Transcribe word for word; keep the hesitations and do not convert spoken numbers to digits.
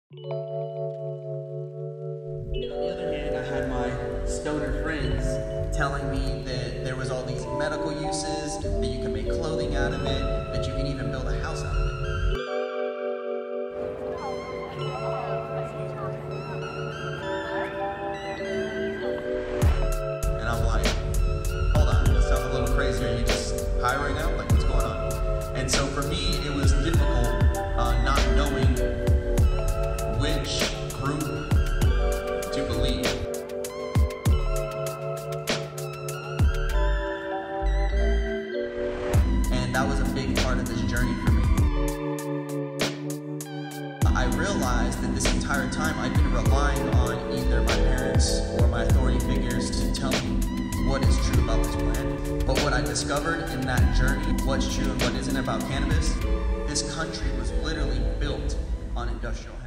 And on the other hand, I had my stoner friends telling me that there was all these medical uses, that you can make clothing out of it, that you can even build a house out of it. And I'm like, hold on, that sounds a little crazy. Are you just high right now? Like, what's going on? And so for me, it was difficult uh, not knowing which group to believe. And that was a big part of this journey for me. I realized that this entire time I've been relying on either my parents or my authority figures to tell me what is true about this plant. But what I discovered in that journey, what's true and what isn't about cannabis, this country was literally built on industrial